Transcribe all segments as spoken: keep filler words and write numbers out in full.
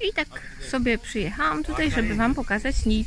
I tak sobie przyjechałam tutaj, żeby wam pokazać nic.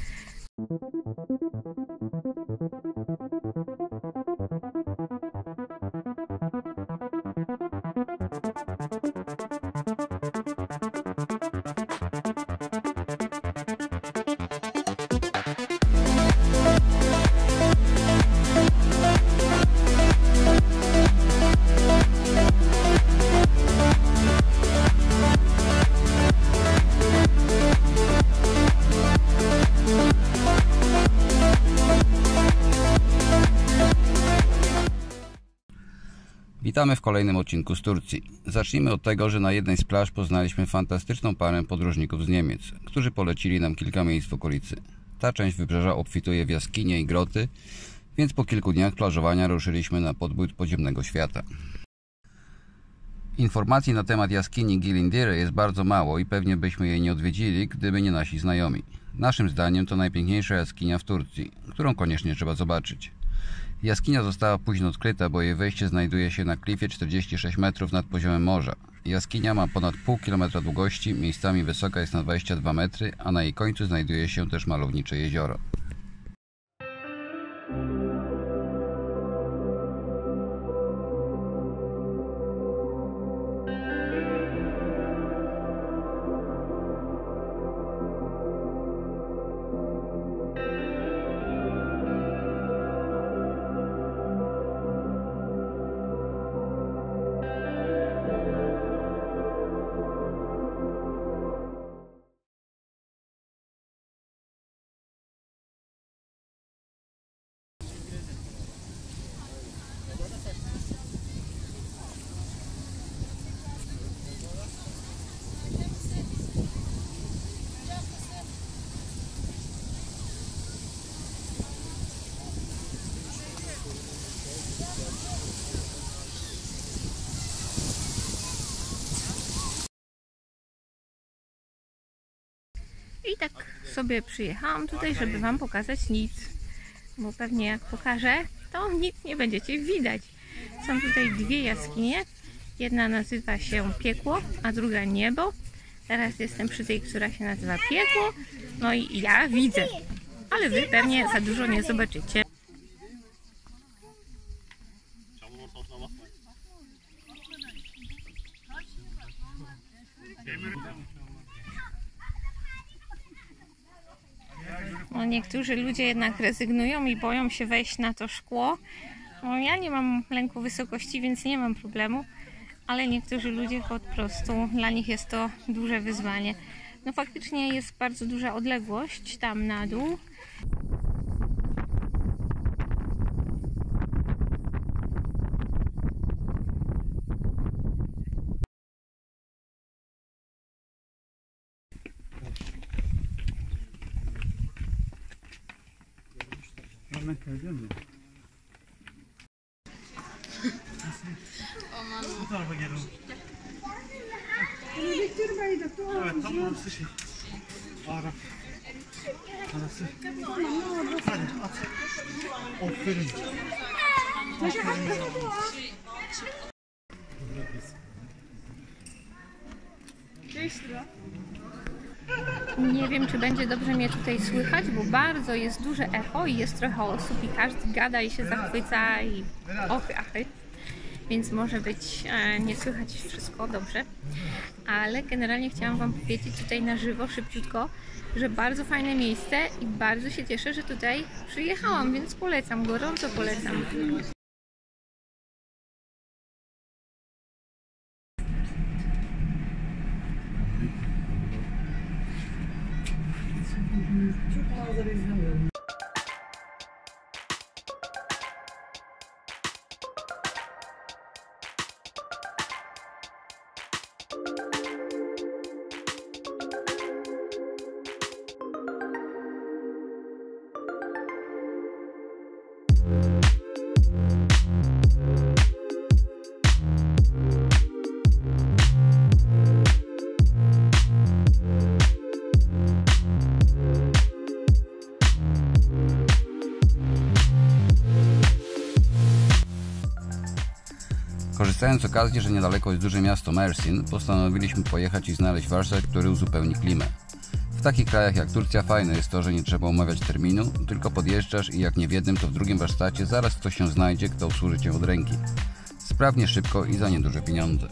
Witamy w kolejnym odcinku z Turcji. Zacznijmy od tego, że na jednej z plaż poznaliśmy fantastyczną parę podróżników z Niemiec, którzy polecili nam kilka miejsc w okolicy. Ta część wybrzeża obfituje w jaskinie i groty, więc po kilku dniach plażowania ruszyliśmy na podbój podziemnego świata. Informacji na temat jaskini Gilindire jest bardzo mało i pewnie byśmy jej nie odwiedzili, gdyby nie nasi znajomi. Naszym zdaniem to najpiękniejsza jaskinia w Turcji, którą koniecznie trzeba zobaczyć. Jaskinia została późno odkryta, bo jej wejście znajduje się na klifie czterdzieści sześć metrów nad poziomem morza. Jaskinia ma ponad pół kilometra długości, miejscami wysoka jest na dwadzieścia dwa metry, a na jej końcu znajduje się też malownicze jezioro. I tak sobie przyjechałam tutaj, żeby wam pokazać nic, bo pewnie jak pokażę, to nic nie będziecie widać. Są tutaj dwie jaskinie, jedna nazywa się Piekło, a druga Niebo. Teraz jestem przy tej, która się nazywa Piekło, no i ja widzę, ale wy pewnie za dużo nie zobaczycie. No, niektórzy ludzie jednak rezygnują i boją się wejść na to szkło. No, ja nie mam lęku wysokości, więc nie mam problemu, ale niektórzy ludzie po prostu, dla nich jest to duże wyzwanie. No faktycznie jest bardzo duża odległość tam na dół. Bu tarafa gelin. Evet, tam orası şey. Arap. Arası. Hadi at. Aferin. Aferin. Nie wiem, czy będzie dobrze mnie tutaj słychać, bo bardzo jest duże echo i jest trochę osób i każdy gada i się zachwyca i ochy, achy. Więc może być e, nie słychać wszystko dobrze, ale generalnie chciałam wam powiedzieć tutaj na żywo, szybciutko, że bardzo fajne miejsce i bardzo się cieszę, że tutaj przyjechałam, więc polecam, gorąco polecam. Korzystając z okazji, że niedaleko jest duże miasto Mersin, postanowiliśmy pojechać i znaleźć warsztat, który uzupełni klimę. W takich krajach jak Turcja fajne jest to, że nie trzeba umawiać terminu, tylko podjeżdżasz i jak nie w jednym, to w drugim warsztacie zaraz ktoś się znajdzie, kto obsłuży Cię od ręki. Sprawnie, szybko i za nieduże pieniądze.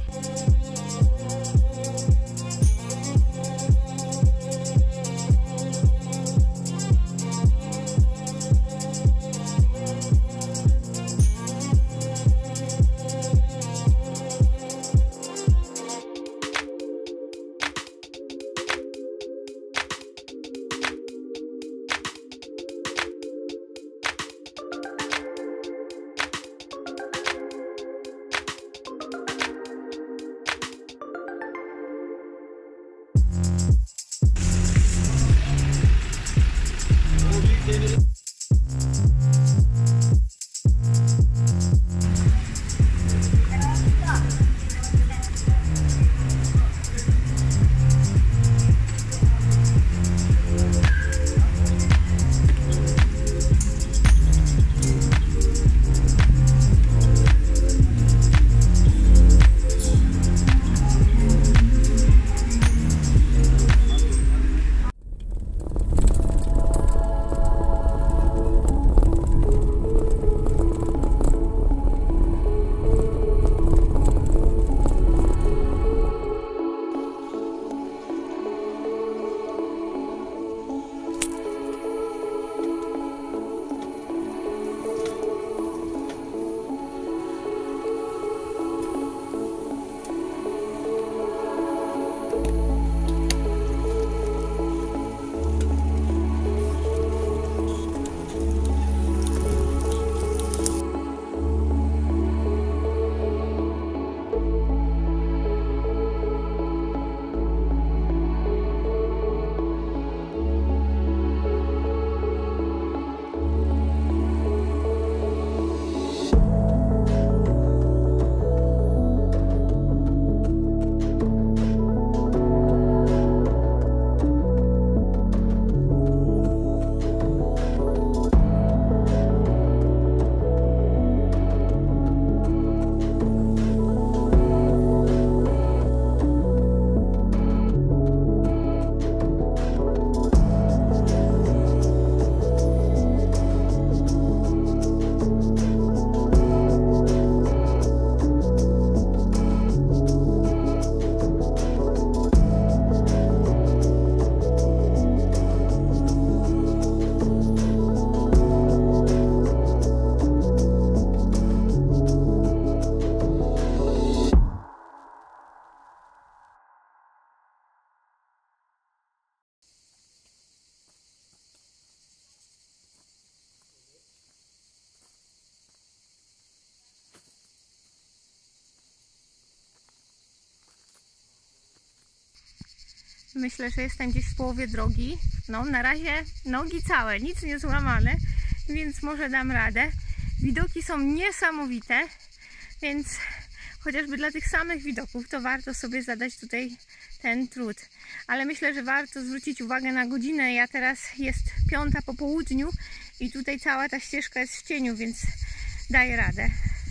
Myślę, że jestem gdzieś w połowie drogi. No, na razie nogi całe, nic nie złamane, więc może dam radę. Widoki są niesamowite, więc chociażby dla tych samych widoków to warto sobie zadać tutaj ten trud. Ale myślę, że warto zwrócić uwagę na godzinę. Ja teraz jest piąta po południu i tutaj cała ta ścieżka jest w cieniu, więc daję radę.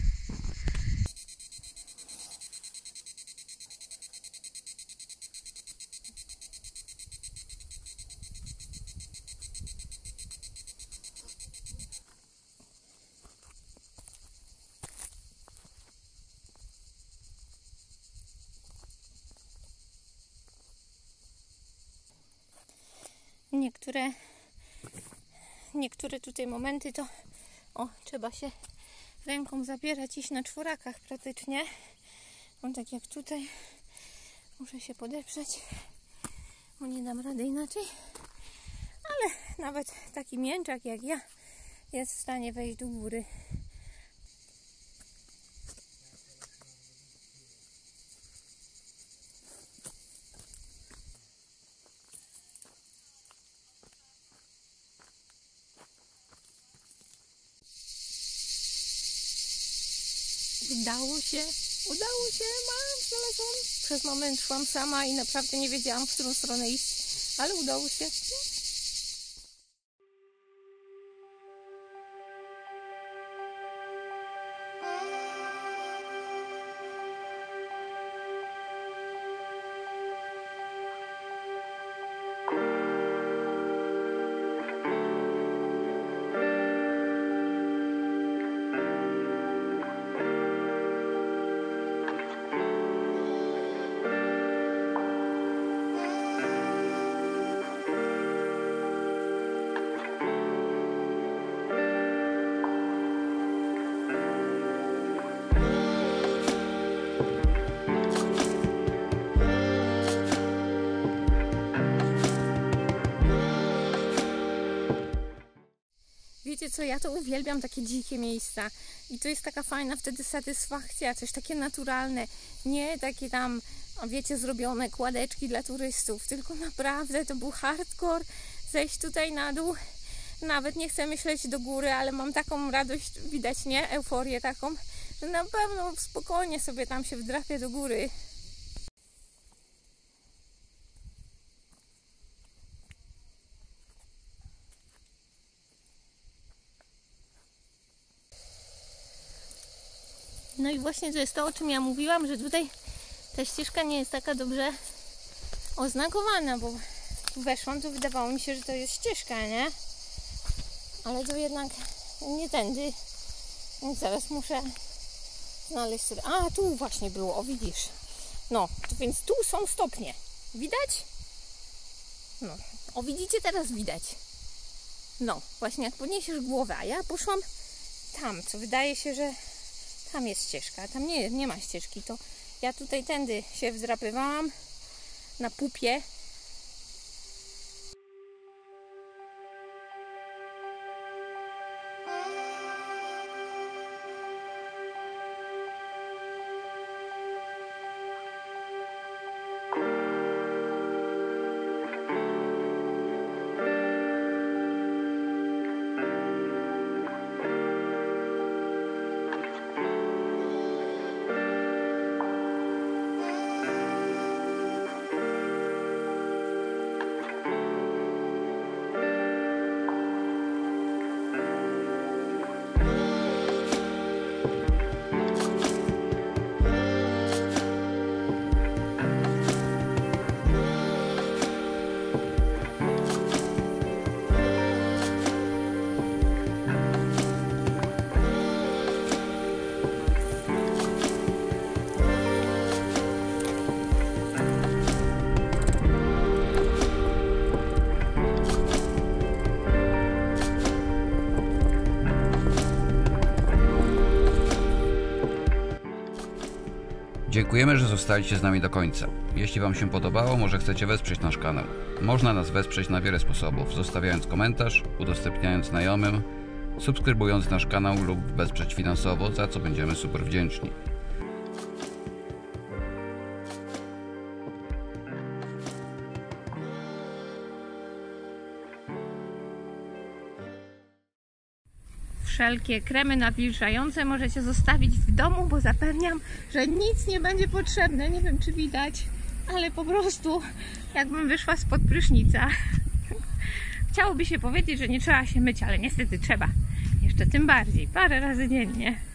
Niektóre, niektóre tutaj momenty to o, trzeba się ręką zabierać, iść na czworakach praktycznie. O, tak jak tutaj muszę się podeprzeć, bo nie dam rady inaczej. Ale nawet taki mięczak jak ja jest w stanie wejść do góry. Udało się, udało się, mam, znalazłam. Przez moment szłam sama i naprawdę nie wiedziałam, w którą stronę iść, ale udało się. wiecie co, ja to uwielbiam, takie dzikie miejsca. I to jest taka fajna wtedy satysfakcja, coś takie naturalne. Nie takie tam, wiecie, zrobione kładeczki dla turystów, tylko naprawdę to był hardcore zejść tutaj na dół. Nawet nie chcę myśleć do góry, ale mam taką radość, widać, nie? Euforię taką, że na pewno spokojnie sobie tam się wdrapię do góry. No i właśnie to jest to, o czym ja mówiłam, że tutaj ta ścieżka nie jest taka dobrze oznakowana, bo tu weszłam, to wydawało mi się, że to jest ścieżka, nie? Ale to jednak nie tędy, więc zaraz muszę znaleźć sobie... A, tu właśnie było, o widzisz. No, to więc tu są stopnie. Widać? No, o widzicie, teraz widać. No, właśnie jak podniesiesz głowę, a ja poszłam tam, co wydaje się, że tam jest ścieżka, a tam nie, nie ma ścieżki, to ja tutaj tędy się wdrapywałam na pupie. Dziękujemy, że zostaliście z nami do końca. Jeśli Wam się podobało, może chcecie wesprzeć nasz kanał. Można nas wesprzeć na wiele sposobów, zostawiając komentarz, udostępniając znajomym, subskrybując nasz kanał lub wesprzeć finansowo, za co będziemy super wdzięczni. Wszelkie kremy nawilżające możecie zostawić w domu, bo zapewniam, że nic nie będzie potrzebne. Nie wiem, czy widać, ale po prostu jakbym wyszła spod prysznica. Chciałoby się powiedzieć, że nie trzeba się myć, ale niestety trzeba. Jeszcze tym bardziej, parę razy dziennie.